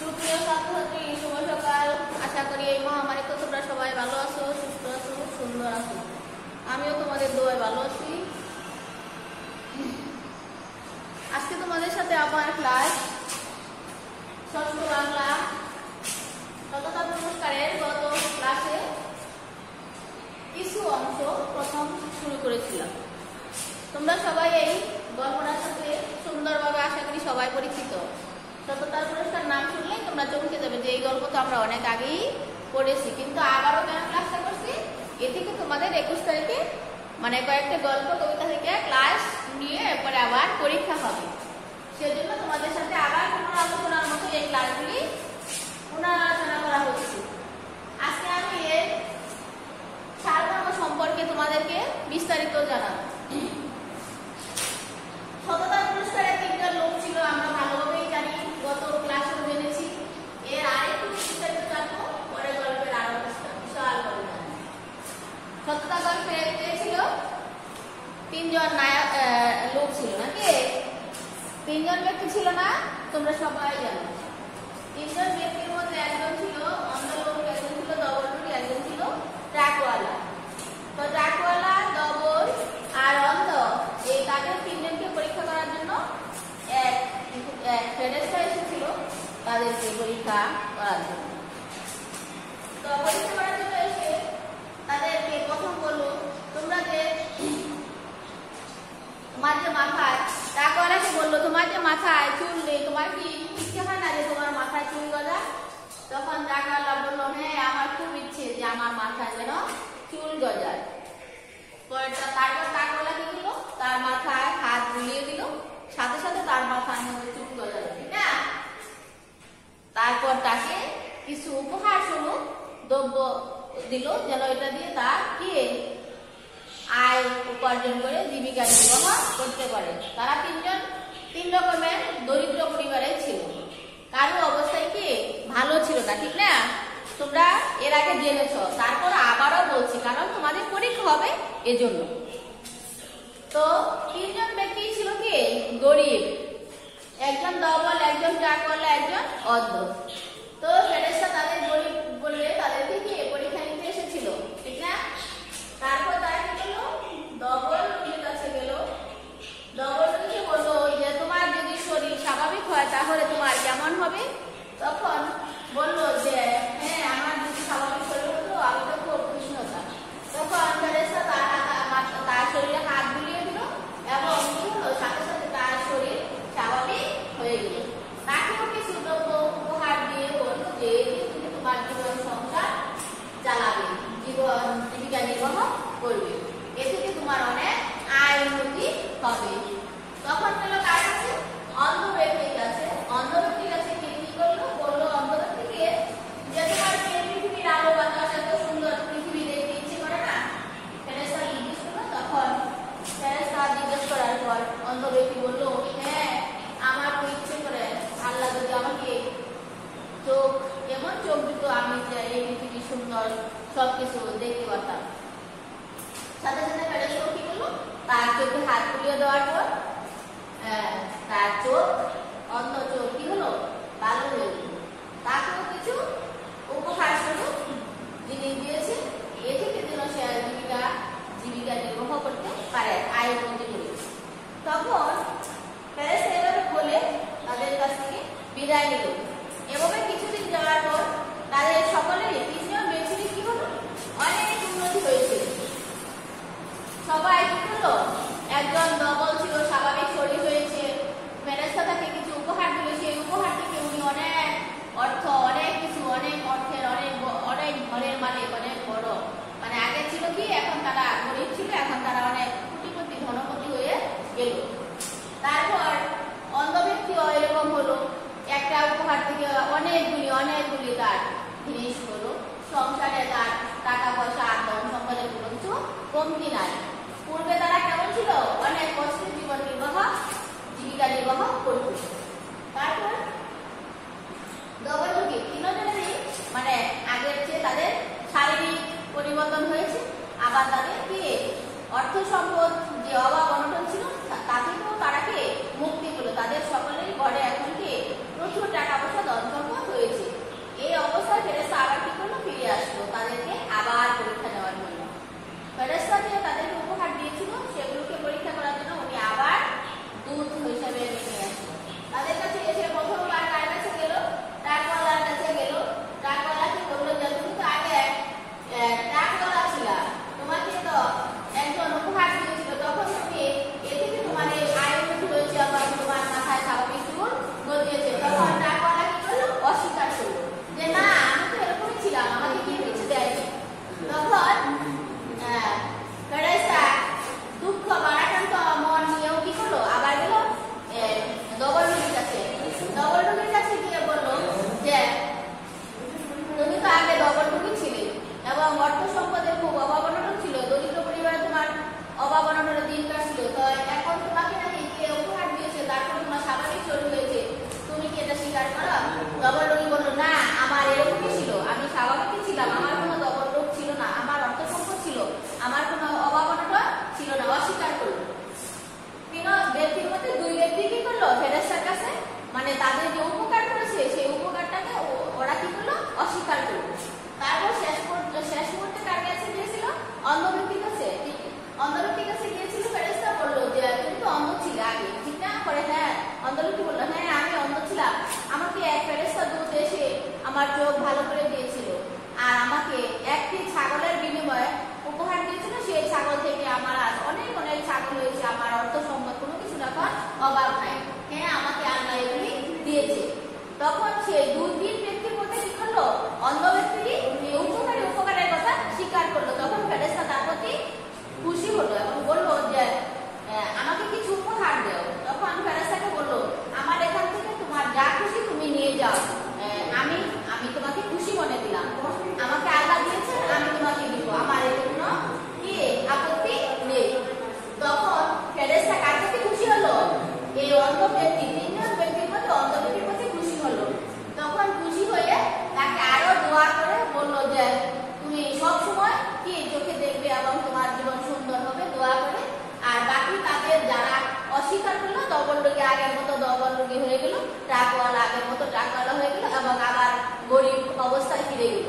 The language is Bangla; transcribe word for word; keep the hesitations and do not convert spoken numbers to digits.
সুপ্রিয় ছাত্রছাত্রী, শুভ সকাল। আশা করি এই মহামারীতে তোমরা সবাই ভালো আছো, সুস্থ আছো, সুন্দর আছো। আমিও তোমাদের দোয়ায় ভালো আছি। আজকে তোমাদের সাথে আমার ক্লাস ষষ্ঠ বাংলা সততা পুরস্কারের গত ক্লাসে কিছু অংশ প্রথম শুরু করেছিলাম। তোমরা সবাই এই গল্পটার সাথে সুন্দরভাবে আশা করি সবাই পরিচিত। সততার পুরস্কার নাম শুনলেই তোমরা চমকে যাবে যে এই গল্প তো আমরা অনেক আগেই পড়েছি, কিন্তু আবারও কেন ক্লাসটা করছি, এ থেকে তোমাদের একুশ তারিখে মানে কয়েকটা গল্প কবিতা থেকে ক্লাস নিয়ে এরপরে আবার পরীক্ষা হবে। সেজন্য তোমাদের সাথে আবার পুনরালোচনার মতো এই ক্লাসগুলি পুনরালোচনা করা হচ্ছে। আজকে আমি এর সারমর্ম সম্পর্কে তোমাদেরকে বিস্তারিত জানাবো। সততার পুরস্কারে তিনটা লোক ছিল, আমরা ভালোভাবেই জানি, গত ক্লাসেও জেনেছি। এর আরেকটু বিস্তারিত জানবো পরে গল্পের আরো বিশাল গল্প। সততা গল্পে ছিল তিনজন নায়ক লোক ছিল নাকি? তিনজন ব্যক্তি ছিল না? তোমরা সবাই জানো। তিনজন ব্যক্তির মধ্যে একজন ছিল অন্ধ লোক, একজন ছিল দবল, একজন ছিল ট্রাকওয়ালা। তো ট্রাকওয়ালা, দবল আর অন্ধ এই তাদের তিনজনকে পরীক্ষা করার জন্য এক এক ফেরেশতা এসেছিল তাদেরকে পরীক্ষা করার জন্য। তো পরীক্ষা করার জন্য এসে তাদেরকে প্রথম বললো, তোমরা যে তোমার যে মাথায়, ট্রাকওয়ালাকে বললো তোমার যে মাথায় চুল নেই, তোমার কি ইচ্ছে হয় না যে তোমার মাথায় চুল গজা? তখন ট্রাকওয়ালা বললো, হ্যাঁ আমার খুব ইচ্ছে যে আমার মাথায় যেন চুল গজায়। তারপর ট্রাকওয়ালা কি করলো, তার মাথায় হাত বুলিয়ে দিল, সাথে সাথে তার মাথার মধ্যে চুল গজালো, ঠিক না? তারপর তাকে কিছু উপহার স্বরূপ দ্রব্য দিল, যেন এটা দিয়ে তার কি আয় উপার্জন করে জীবিকা নির্বাহ করতে পারে। তারা তিনজন তিন রকমের দরিদ্র পরিবারে ছিল, কারো অবস্থায় কি ভালো ছিল না, ঠিক না? তোমরা এর আগে জেনেছ, তারপর আবারও বলছি কারণ তোমাদের পরীক্ষা হবে এজন্য। তো তিনজন ব্যক্তি ছিল কি গরিব, একজন দবল, একজন ট্রাকওয়ালা, একজন অন্ধ। তো ফেরেশতা তাদের গরিব বললে তাদেরকে কি পরীক্ষা নিতে এসেছিল, ঠিক না? তারপর তারা কি করলো, দবল রোগীর কাছে গেল। দবল রোগীকে বললো যে তোমার যদি শরীর স্বাভাবিক হয় তাহলে তোমার কেমন হবে? তখন বললো যে হ্যাঁ আমার যদি স্বাভাবিক শরীর হতো আমি তো খুব খুশি হতাম। তখন ফেরেশতা তার তার শরীরে হাত বুলিয়ে দিল এবং কি হলো, সাথে সাথে তার শরীর স্বাভাবিক হয়ে গেল। তাকেও কিছু দ্রব্য উপহার দিয়ে বললো যে তুমি তোমার জীবন সংসার চালাবে, জীবন জীবিকা নির্বাহ করবে, এ থেকে তোমার অনেক আয় উন্নতি হবে। তখন গেল কার কাছে? অন্ধ ব্যক্তির কাছে। অন্ধ ব্যক্তির কাছে কি করলো, বললো অন্ধ ব্যক্তিকে যে তোমার পৃথিবীর আলো বাতাস এত সুন্দর, পৃথিবী দেখতে ইচ্ছে করে না? ফেরেশতা জিজ্ঞেস করলো। তখন ফেরেশতা জিজ্ঞেস করার পর অন্ধ ব্যক্তি বললো, হ্যাঁ আমার তো ইচ্ছে করে, আল্লাহ যদি আমাকে চোখ, এমন চোখ দিত আমি যে এই পৃথিবী সুন্দর সবকিছু দেখতে পারতাম। সাথে সাথে ফেরেশতা কি করলো, তার চোখে হাত বুলিয়ে দেওয়ার পর তার চোখ, অন্ধ চোখ কি হলো, ভালো হয়ে গেল। তাকেও কিছু উপহার স্বরূপ জিনিস দিয়েছে, এ থেকে যেন সে জীবিকা জীবিকা নির্বাহ করতে পারে, আয় উন্নতি করে। তখন ফেরেশতা এভাবে বলে তাদের কাছ থেকে বিদায় নিল। এভাবে কিছুদিন যাওয়ার পর তাদের সকলেরই তিনজন ব্যক্তির কি হলো, অনেক উন্নতি হয়েছে। সবাই কি হলো, একজন দবল ছিল, স্বাভাবিক শরীর হয়েছে, ফেরেশতা তাকে কিছু উপহার দিল, সেই উপহার থেকে উনি অনেক অর্থ, অনেক কিছু, অনেক অর্থের, অনেক অনেক ঘরের মালিক, অনেক বড়, মানে আগে ছিল কি, এখন তারা গরিব ছিল, এখন তারা অনেক কোটিপতি ধনপতি হয়ে গেল। তারপর অন্ধ ব্যক্তিও এরকম হলো, একটা উপহার থেকে অনেকগুলি অনেকগুলি তার জিনিস হলো, সংসারে তার টাকা পয়সা আর ধন সম্পদের কোনো কিছু কমতি নাই। পূর্বে তারা কেমন ছিল, অনেক কষ্টের জীবন নির্বাহ জীবিকা নির্বাহ করত। তারপর দবল রোগী তিনজনেরই মানে আগের চেয়ে তাদের শারীরিক পরিবর্তন হয়েছে, আবার তাদের কি অর্থ সম্পদ যে অভাব অনটন ছিল তা থেকেও তারা কি মুক্তি পেল। তাদের সকলেরই ঘরে এখন কি প্রচুর টাকা পয়সা ধন সম্পদ হয়ে তাদের যে উপকার করেছে সেই উপকারটাকে ওরা কি করলো, অস্বীকার করলো। তারপর শেষ শেষ মুহূর্তে কার কাছে গিয়েছিল, অন্ধ ব্যক্তির কাছে। অন্ধ ব্যক্তির কাছে গিয়েছিল, ফেরেশতা বললো যে তুমি তো অন্ধ ছিলে আগে, ঠিক না? করে হ্যাঁ, অন্ধ ব্যক্তি বললো হ্যাঁ আমি অন্ধ ছিলাম, আমাকে এক ফেরেশতা দূত এসে আমার চোখ ভালো করে দিয়েছিল আর আমাকে একটি ছাগলের বিনিময়ে উপহার দিয়েছিল, সেই ছাগল থেকে আমার আজ অনেক অনেক ছাগল হয়েছে, আমার অর্থ সম্পদ কোনো কিছু এখন অভাব নাই। হ্যাঁ আমাকে আল্লাহ এগুলি দিয়েছে। তখন সেই দুর্বীন ব্যক্তির মধ্যে কি করলো, অন্ধ ব্যক্তি উপকারী উপকারের কথা স্বীকার করলো। তখন ফেরেশতা তার প্রতি খুশি হলো এবং বললো যে আমাকে কিছু উপহার দেও। তখন ফেরেশতাকে বললো আমার এখান থেকে তোমার যা খুশি তুমি নিয়ে যাও, আমি আমি তোমাকে খুশি মনে দিলাম, আমাকে আল্লাহ দিয়েছে আমি তোমাকে দিব, আমার এর কোনো কি আপত্তি নেই। তখন ফেরেশতা কার প্রতি খুশি হলো, এই অন্ধ ব্যক্তি, তিনজন ব্যক্তির মধ্যে অন্ধ ব্যক্তির প্রতি খুশি হলো। তখন খুশি হয়ে তাকে আরো দোয়া করে বললো যে তুমি সব সময় কি চোখে দেখবে এবং তোমার জীবন সুন্দর হবে, দোয়া করে। আর বাকি তাদের যারা অস্বীকার করলো, ডবল রোগী আগের মতো ডবল রোগী হয়ে গেল, টাকওয়ালা আগের মতো টাকওয়ালা হয়ে গেল এবং আবার গরিব অবস্থায় ফিরে গেল।